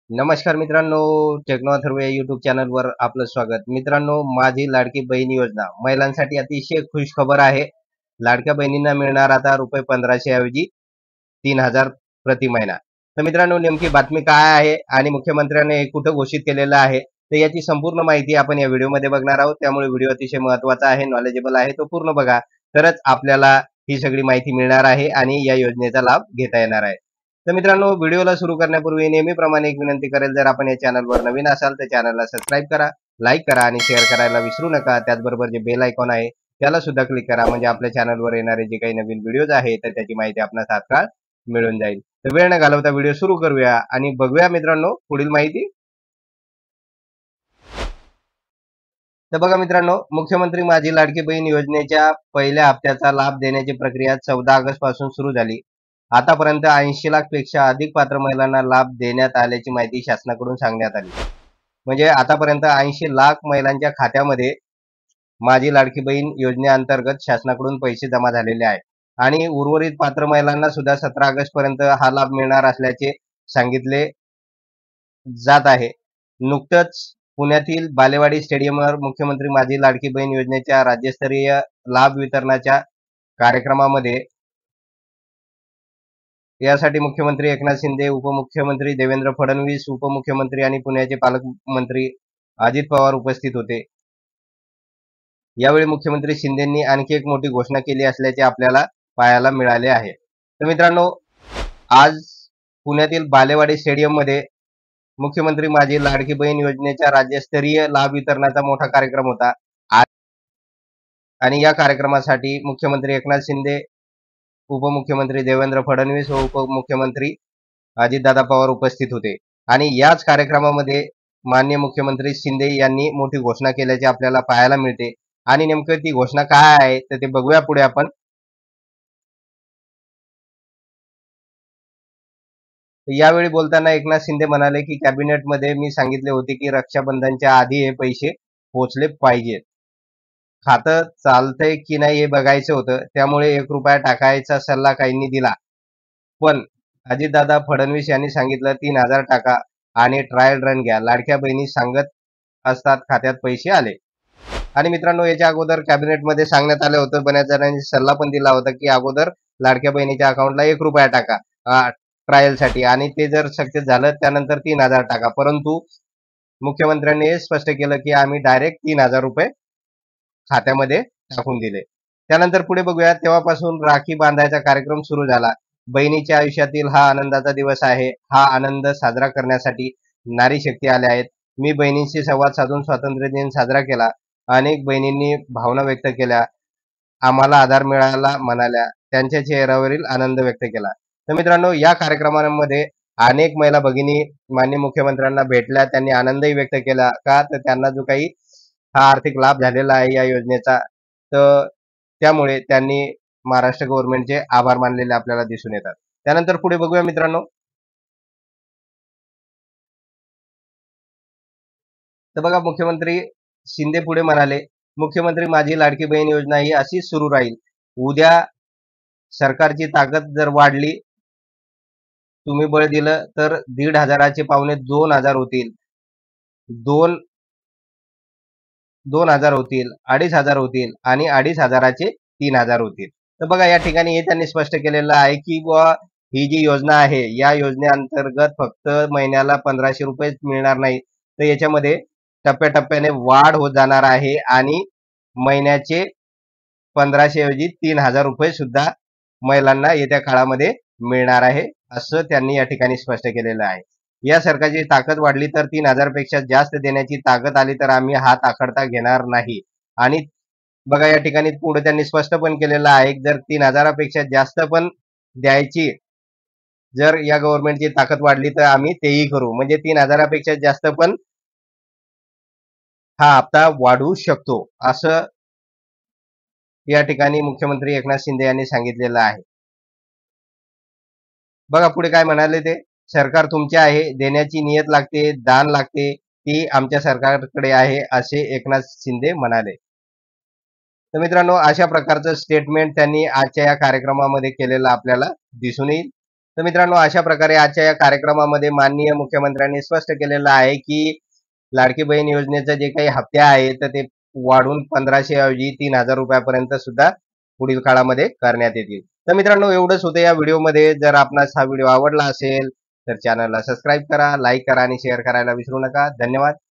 नमस्कार मित्रांनो, टेक्नो अथर्व या युट्यूब चॅनलवर आपलं स्वागत. मित्रांनो, माझी लाडकी बहीण योजना महिलांसाठी अतिशय खुश खबर आहे. लाडक्या बहिणींना मिळणार आता रुपये 1500 ऐवजी 3000 प्रति महिना. तर मित्रांनो, नेमकी बातमी काय आहे आणि मुख्यमंत्र्यांनी हे कुठं घोषित केलेलं आहे, तर याची संपूर्ण माहिती आपण या व्हिडिओमध्ये बघणार आहोत. त्यामुळे व्हिडिओ अतिशय महत्त्वाचा आहे, नॉलेजेबल आहे. तो पूर्ण बघा, तरच आपल्याला ही सगळी माहिती मिळणार आहे आणि या योजनेचा लाभ घेता येणार आहे. तर मित्रांनो, व्हिडिओला सुरू करण्यापूर्वी नेहमीप्रमाणे एक विनंती करेल, जर आपण या चॅनलवर नवीन असाल तर चॅनलला सबस्क्राईब करा, लाईक करा आणि शेअर करायला विसरू नका. त्याचबरोबर जे बेल आयकॉन आहे त्याला सुद्धा क्लिक करा, म्हणजे आपल्या चॅनलवर येणारे जे काही नवीन व्हिडिओज आहेत तर त्याची माहिती आपणास तात्काळ मिळून जाईल. तर वेळ न घालवता व्हिडिओ सुरू करूया आणि बघूया मित्रांनो पुढील माहिती. तर बघा मित्रांनो, मुख्यमंत्री माझी लाडकी बहीण योजनेच्या पहिल्या हप्त्याचा लाभ देण्याची प्रक्रिया 14 ऑगस्ट पासून सुरू झाली. आतापर्यंत 80 लाख पेक्षा अधिक पात्र महिलांना लाभ देण्यात आल्याची माहिती शासनाकडून सांगण्यात आली. म्हणजे आतापर्यंत 80 लाख महिलांच्या खात्यामध्ये माझी लाडकी बहीण योजनेअंतर्गत शासनाकडून पैसे जमा झालेले आहेत आणि उर्वरित पात्र महिलांना सुद्धा 17 ऑगस्ट पर्यंत हा लाभ मिळणार असल्याचे सांगितले जात आहे. नुकतंच पुण्यातील बालेवाडी स्टेडियमवर मुख्यमंत्री माझी लाडकी बहीण योजनेच्या राज्यस्तरीय लाभ वितरणाच्या कार्यक्रमामध्ये यासाठी मुख्यमंत्री एकनाथ शिंदे, उपमुख्यमंत्री देवेंद्र फडणवीस, उपमुख्यमंत्री आणि पुण्याचे पालकमंत्री अजित पवार उपस्थित होते. यावेळी मुख्यमंत्री शिंदेंनी आणखी एक मोठी घोषणा केली असल्याचे आपल्याला पाहायला मिळाले आहे. तर मित्रांनो, आज पुण्यातील बालेवाडी स्टेडियममध्ये मुख्यमंत्री माझी लाडकी बहीण योजनेच्या राज्यस्तरीय लाभ वितरणाचा मोठा कार्यक्रम होता आणि या कार्यक्रमासाठी मुख्यमंत्री एकनाथ शिंदे, उपमुख्यमंत्री देवेंद्र फडणवीस व उपमुख्यमंत्री अजितदादा पवार उपस्थित होते आणि याच कार्यक्रमामध्ये माननीय मुख्यमंत्री शिंदे यांनी मोठी घोषणा केल्याचे आपल्याला पाहायला मिळते. आणि नेमकं ती घोषणा काय आहे तर ते बघूया पुढे आपण. यावेळी बोलताना एकनाथ शिंदे म्हणाले की कॅबिनेटमध्ये मी सांगितले होते की रक्षाबंधनच्या आधी हे पैसे पोहोचले पाहिजेत. खातं चालतंय की नाही हे बघायचं होतं, त्यामुळे 1 रुपया टाकायचा सल्ला काहींनी दिला. पण अजितदादा फडणवीस यांनी सांगितलं 3000 टाका आणि ट्रायल रन घ्या. लाडक्या बहिणी सांगत असतात खात्यात पैसे आले. आणि मित्रांनो, याच्या अगोदर कॅबिनेटमध्ये सांगण्यात आलं होतं, बऱ्याच जणांनी सल्ला पण दिला होता की अगोदर लाडक्या बहिणीच्या अकाउंटला 1 रुपया टाका ट्रायलसाठी आणि ते जर सक्सेस झालं त्यानंतर 3000 टाका. परंतु मुख्यमंत्र्यांनी हे स्पष्ट केलं की आम्ही डायरेक्ट 3000 रुपये खात्यामध्ये टाकून दिले. त्यानंतर पुढे बघूया, तेव्हापासून राखी बांधायचा कार्यक्रम सुरू झाला. बहिणीच्या आयुष्यातील हा आनंदाचा दिवस आहे. हा आनंद साजरा करण्यासाठी नारी शक्ती आल्या आहेत. मी बहिणींशी संवाद साधून स्वातंत्र्य दिन साजरा केला. अनेक बहिणींनी भावना व्यक्त केल्या, आम्हाला आधार मिळाला म्हणाल्या, त्यांच्या चेहऱ्यावरील आनंद व्यक्त केला. तर मित्रांनो, या कार्यक्रमामध्ये अनेक महिला भगिनी माननीय मुख्यमंत्र्यांना भेटल्या, त्यांनी आनंदही व्यक्त केला. का तर त्यांना जो काही हा आर्थिक लाभ झालेला आहे या योजनेचा, तर त्यामुळे त्यांनी महाराष्ट्र गव्हर्नमेंटचे आभार मानलेले आपल्याला दिसून येतात. त्यानंतर पुढे बघूया मित्रांनो. तर बघा, मुख्यमंत्री शिंदे पुढे म्हणाले, मुख्यमंत्री माझी लाडकी बहीण योजना ही अशीच सुरू राहील. उद्या सरकारची ताकद जर वाढली, तुम्ही बळ दिलं तर 1500चे पावणे 2000 होतील, 2000 होतील, 2500 होतील आणि 2500चे 3000 होतील. तर बघा, या ठिकाणी हे त्यांनी स्पष्ट केलेलं आहे की बुवा ही जी योजना आहे या योजनेअंतर्गत फक्त महिन्याला 1500 रुपये मिळणार नाही, तर याच्यामध्ये टप्प्याटप्प्याने वाढ होत जाणार आहे आणि महिन्याचे 1500 ऐवजी 3000 रुपये सुद्धा महिलांना येत्या काळामध्ये मिळणार आहे, असं त्यांनी या ठिकाणी स्पष्ट केलेलं आहे. या सरकारची ताकद वाढली तर 3000 पेक्षा जास्त देण्याची ताकद आली तर आम्ही हात आखडता घेणार नाही. आणि बघा, या ठिकाणी पुढे त्यांनी स्पष्ट पण केलेलं आहे, जर 3000 पेक्षा जास्त पण द्यायची जर या गव्हर्नमेंटची ताकद वाढली तर आम्ही तेही करू. म्हणजे 3000 पेक्षा जास्त पण हा हप्ता वाढवू शकतो, असं या ठिकाणी मुख्यमंत्री एकनाथ शिंदे यांनी सांगितलेलं आहे. बघा पुढे काय म्हणाले ते, सरकार तुमचे आहे, देण्याची नियत लागते, दान लागते, ती आमच्या सरकारकडे आहे, असे एकनाथ शिंदे म्हणाले. तर मित्रांनो, अशा प्रकारचं स्टेटमेंट त्यांनी आजच्या या कार्यक्रमामध्ये केलेलं आपल्याला दिसून येईल. तर मित्रांनो, अशा प्रकारे आजच्या या कार्यक्रमामध्ये माननीय मुख्यमंत्र्यांनी स्पष्ट केलेलं आहे की लाडकी बहीण योजनेचे जे काही हप्ते आहेत तर ते वाढून 1500 ऐवजी 3000 रुपयापर्यंत सुद्धा पुढील काळामध्ये करण्यात येतील. तर मित्रांनो, एवढंच होतं या व्हिडिओमध्ये. जर आपणास हा व्हिडिओ आवडला असेल तर चॅनलला सबस्क्राईब करा, लाईक करा आणि शेअर करायला विसरू नका. धन्यवाद.